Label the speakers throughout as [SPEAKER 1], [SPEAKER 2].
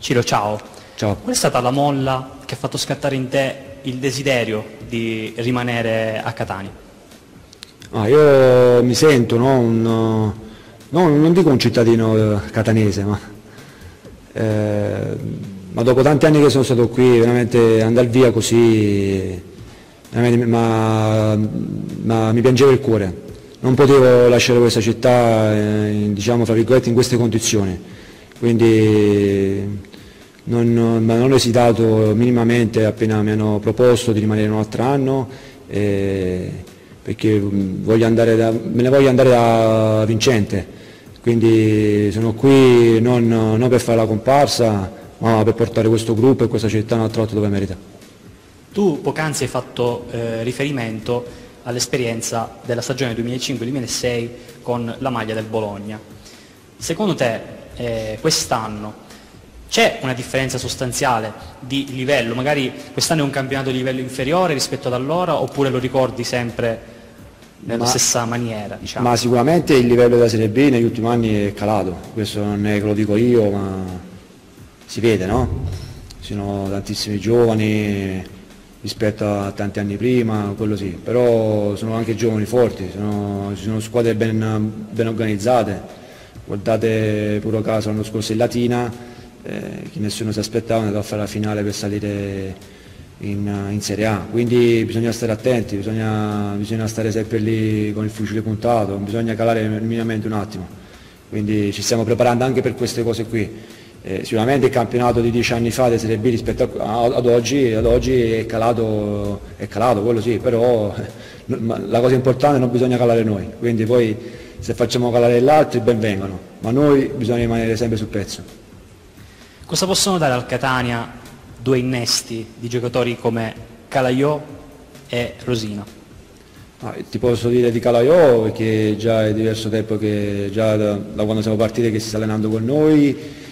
[SPEAKER 1] Ciro, ciao.
[SPEAKER 2] Ciao.
[SPEAKER 1] Qual è stata la molla che ha fatto scattare in te il desiderio di rimanere a Catania?
[SPEAKER 2] Io mi sento, no, non dico un cittadino catanese, ma dopo tanti anni che sono stato qui, veramente andare via così, mi piangeva il cuore. Non potevo lasciare questa città, diciamo, fra virgolette, in queste condizioni. Quindi non ho esitato minimamente appena mi hanno proposto di rimanere un altro anno, perché me ne voglio andare da vincente. Quindi sono qui non per fare la comparsa, ma per portare questo gruppo e questa città un altro volta dove merita.
[SPEAKER 1] Tu poc'anzi hai fatto riferimento all'esperienza della stagione 2005-2006 con la maglia del Bologna. Secondo te quest'anno c'è una differenza sostanziale di livello? Magari quest'anno è un campionato di livello inferiore rispetto ad allora, oppure lo ricordi sempre nella stessa maniera? Diciamo?
[SPEAKER 2] Ma sicuramente il livello della Serie B negli ultimi anni è calato, questo non è che lo dico io, ma si vede, no? Ci sono tantissimi giovani rispetto a tanti anni prima, quello sì, però sono anche giovani forti, ci sono squadre ben organizzate. Guardate pure caso l'anno scorso in Latina, che nessuno si aspettava, è andato a fare la finale per salire in Serie A, quindi bisogna stare attenti, bisogna stare sempre lì con il fucile puntato, bisogna calare minimamente un attimo, quindi ci stiamo preparando anche per queste cose qui. Sicuramente il campionato di 10 anni fa di Serie B rispetto ad oggi è calato, quello sì, però la cosa importante è che non bisogna calare noi, quindi poi se facciamo calare gli altri ben vengano, ma noi bisogna rimanere sempre sul pezzo.
[SPEAKER 1] Cosa possono dare al Catania due innesti di giocatori come Calaiò e Rosina?
[SPEAKER 2] Ti posso dire di Calaiò perché già è diverso tempo che già da quando siamo partiti che si sta allenando con noi.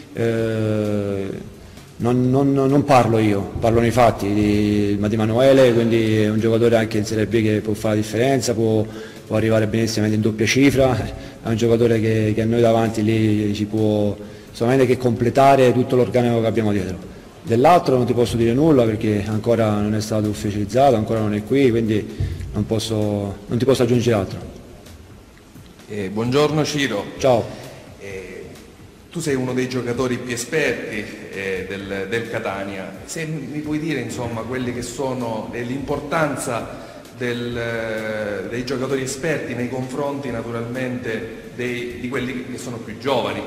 [SPEAKER 2] Non parlo io, parlano i fatti di Manuele, quindi è un giocatore anche in Serie B che può fare la differenza, può arrivare benissimo in doppia cifra, è un giocatore che a noi davanti lì ci può solamente che completare tutto l'organico che abbiamo dietro. Dell'altro non ti posso dire nulla perché ancora non è stato ufficializzato, ancora non è qui, quindi non ti posso aggiungere altro.
[SPEAKER 3] Buongiorno Ciro.
[SPEAKER 2] Ciao.
[SPEAKER 3] Tu sei uno dei giocatori più esperti del Catania, se mi puoi dire insomma quelli che sono l'importanza dei giocatori esperti nei confronti naturalmente di quelli che sono più giovani?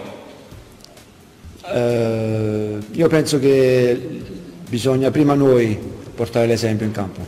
[SPEAKER 2] Io penso che bisogna prima noi portare l'esempio in campo.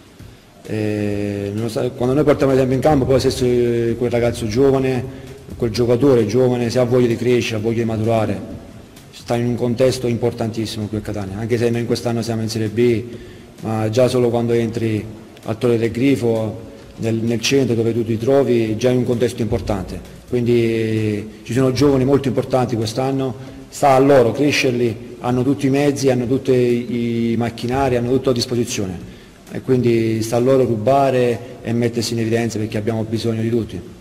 [SPEAKER 2] Quando noi portiamo l'esempio in campo, poi se quel ragazzo giovane, quel giocatore giovane, se ha voglia di crescere, ha voglia di maturare, sta in un contesto importantissimo qui a Catania, anche se noi in quest'anno siamo in Serie B, ma già solo quando entri al Torre del Grifo, nel centro dove tu ti trovi, già in un contesto importante. Quindi ci sono giovani molto importanti quest'anno, sta a loro crescerli, hanno tutti i mezzi, hanno tutti i macchinari, hanno tutto a disposizione e quindi sta a loro rubare e mettersi in evidenza perché abbiamo bisogno di tutti.